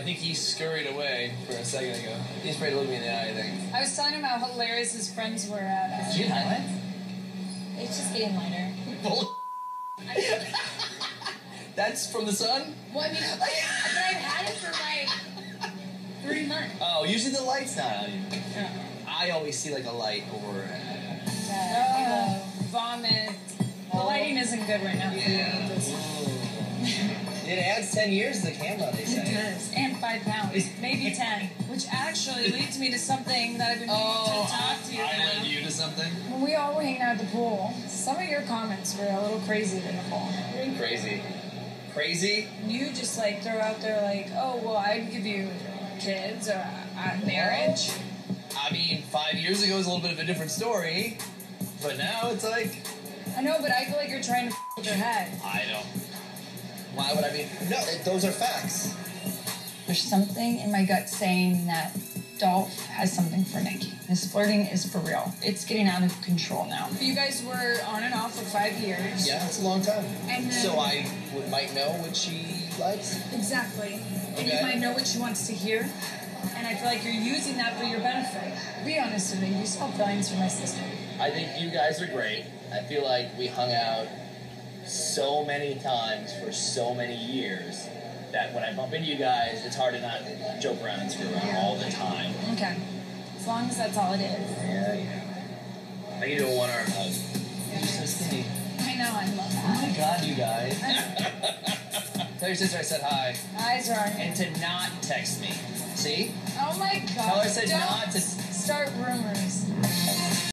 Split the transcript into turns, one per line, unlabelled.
think he scurried away for a second ago. He's afraid to look me in the eye, I think.
I was telling him how hilarious his friends were at.
Did you highlight?
It's just getting lighter.
That's from the sun?
Well, I mean, but I've had it for like 3 months.
Oh, usually the light's not on you.
Yeah.
I always see like a light over.
Vomit. The lighting isn't good right now for you.
It adds 10 years to the camera, they say.
It does. And 5 pounds. Maybe 10. Which actually leads me to something that I've been meaning to talk to you about.
I led you to something?
When we all were hanging out at the pool, some of your comments were a little crazy to Nicole.
Crazy. Crazy?
You just like throw out there like, oh, well, I'd give you kids or marriage.
I mean, 5 years ago was a little bit of a different story. But now it's like...
I know, but I feel like you're trying to with your head.
I don't... Why would I be... No, those are facts.
There's something in my gut saying that Dolph has something for Nikki. This flirting is for real. It's getting out of control now. You guys were on and off for 5 years.
Yeah, it's a long time.
And then,
so I might know what she likes?
Exactly.
Okay.
And you might know what she wants to hear. And I feel like you're using that for your benefit. Be honest with me. You still have feelings for my sister.
I think you guys are great. I feel like we hung out so many times for so many years that when I bump into you guys, it's hard to not joke around and screw around all the time.
Okay. As long as that's all it is.
Yeah. I can do a one-arm hug. You're so skinny.
I know, I love that.
Oh my god, you guys. Tell your sister I said hi.
Eyes wrong.
And to not text me. See?
Oh my god.
Tell her I said
Don't
not to...
start rumors.